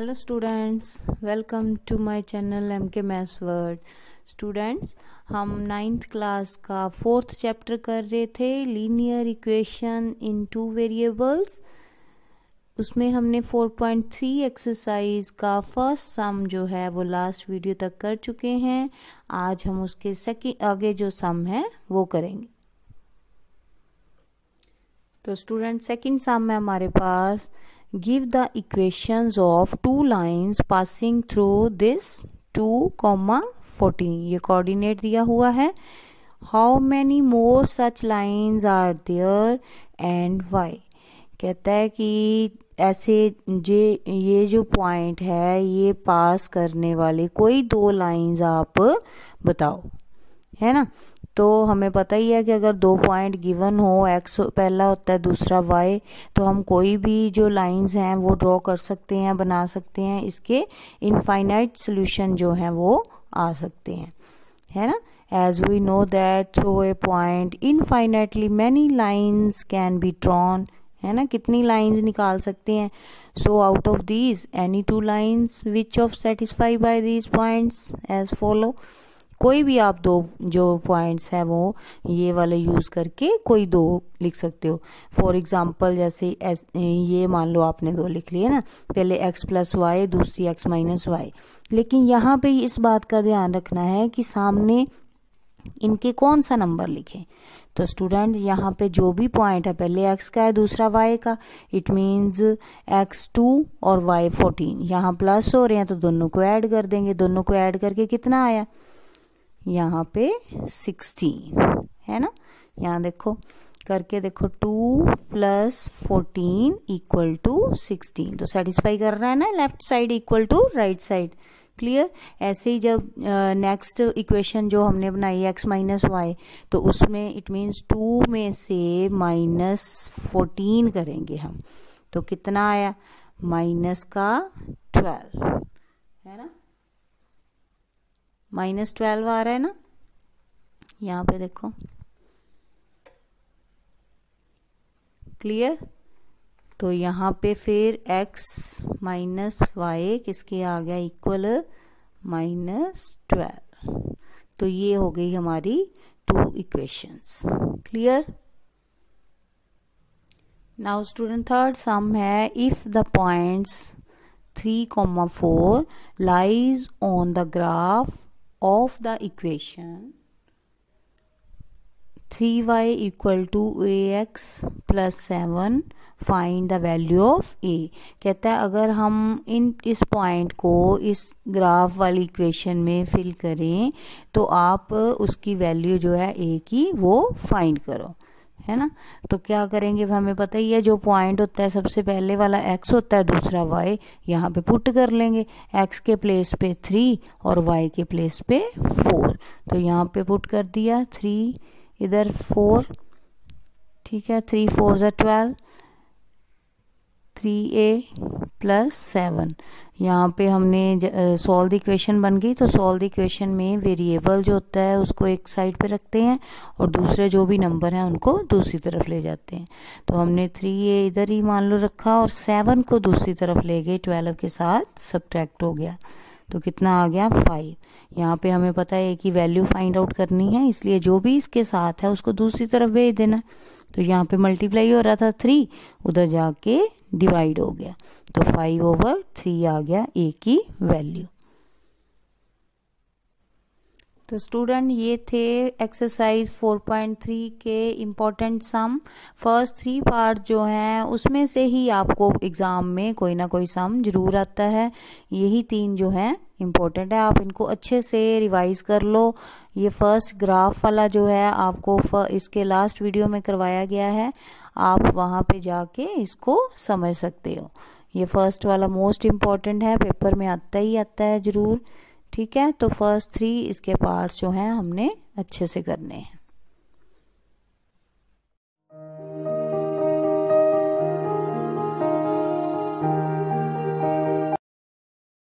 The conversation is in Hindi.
Hello students, welcome to my channel MK maths world. Students, हम 9th क्लास का 4th चैप्टर कर रहे थे, linear equation in two variables. उसमें हमने 4.3 एक्सरसाइज का फर्स्ट सम जो है वो लास्ट वीडियो तक कर चुके हैं। आज हम उसके आगे जो सम है वो करेंगे। तो स्टूडेंट, सेकंड सम में हमारे पास give the equations of two lines passing through this 2,14 ये कोऑर्डिनेट दिया हुआ है। how many more such lines are there and why। कहता है कि ऐसे ये जो पॉइंट है ये पास करने वाले कोई दो लाइंस आप बताओ, है ना। तो हमें पता ही है कि अगर दो पॉइंट गिवन हो, x पहला होता है दूसरा y, तो हम कोई भी जो लाइंस हैं वो ड्रॉ कर सकते हैं, बना सकते हैं। इसके इनफाइनाइट सॉल्यूशन जो हैं वो आ सकते हैं, है ना। As we know that through a point infinitely many lines can be drawn, है ना। कितनी लाइंस निकाल सकते हैं। So out of these any two lines which of satisfy by these points as follow. कोई भी आप दो जो पॉइंट्स है वो ये वाले यूज करके कोई दो लिख सकते हो। फॉर एग्जाम्पल जैसे ये मान लो आपने दो लिख लिए ना, पहले x प्लस वाई, दूसरी x माइनस वाई। लेकिन यहाँ पे इस बात का ध्यान रखना है कि सामने इनके कौन सा नंबर लिखें। तो स्टूडेंट, यहाँ पे जो भी पॉइंट है, पहले x का है दूसरा y का, इट मीन्स x2 और y 14 यहाँ प्लस हो रहे हैं तो दोनों को ऐड कर देंगे। दोनों को ऐड करके कितना आया यहाँ पे 16, है ना। यहाँ देखो करके देखो 2 + 14 = 16, तो सेटिस्फाई कर रहा है ना, left side equal to right side. Clear. ऐसे ही जब नेक्स्ट इक्वेशन जो हमने बनाई x माइनस वाई, तो उसमें इट मीन्स 2 में से -14 करेंगे हम, तो कितना आया -12, है ना। -12 आ रहा है ना। यहाँ पे देखो, क्लियर। तो यहाँ पे फिर x माइनस वाई किसके आ गया, इक्वल -12। तो ये हो गई हमारी 2 equations. Clear. Now student, third sum है, if the points 3,4 lies on the graph of the equation 3y = ax + 7 find the value of a। कहता है अगर हम इस पॉइंट को इस ग्राफ वाली इक्वेशन में फिल करें तो आप उसकी वैल्यू जो है a की वो फाइंड करो, है ना। तो क्या करेंगे, हमें पता ही है जो पॉइंट होता है सबसे पहले वाला x होता है, दूसरा y। यहाँ पे पुट कर लेंगे, x के प्लेस पे 3 और y के प्लेस पे 4। तो यहाँ पे पुट कर दिया 3, इधर 4, ठीक है। 3 × 4 = 12, 3a + 7। यहाँ पे हमने सॉल्व द इक्वेशन बन गई। तो सॉल्व द इक्वेशन में वेरिएबल जो होता है उसको एक साइड पे रखते हैं और दूसरे जो भी नंबर हैं उनको दूसरी तरफ ले जाते हैं। तो हमने 3a इधर ही मान लो रखा और 7 को दूसरी तरफ ले गए, 12 के साथ सब्ट्रैक्ट हो गया, तो कितना आ गया 5। यहाँ पे हमें पता है कि वैल्यू फाइंड आउट करनी है, इसलिए जो भी इसके साथ है उसको दूसरी तरफ भेज देना। तो यहाँ पे मल्टीप्लाई हो रहा था 3, उधर जाके डिवाइड हो गया, तो 5/3 आ गया a की वैल्यू। तो स्टूडेंट, ये थे एक्सरसाइज 4.3 के इम्पोर्टेंट सम। फर्स्ट 3 पार्ट जो हैं उसमें से ही आपको एग्जाम में कोई ना कोई सम जरूर आता है। यही 3 जो हैं इम्पोर्टेंट है, आप इनको अच्छे से रिवाइज कर लो। ये फर्स्ट ग्राफ वाला जो है आपको इसके लास्ट वीडियो में करवाया गया है, आप वहाँ पे जाके इसको समझ सकते हो। ये फर्स्ट वाला मोस्ट इम्पॉर्टेंट है, पेपर में आता ही आता है जरूर, ठीक है। तो फर्स्ट 3 इसके पार्ट्स जो हैं हमने अच्छे से करने हैं।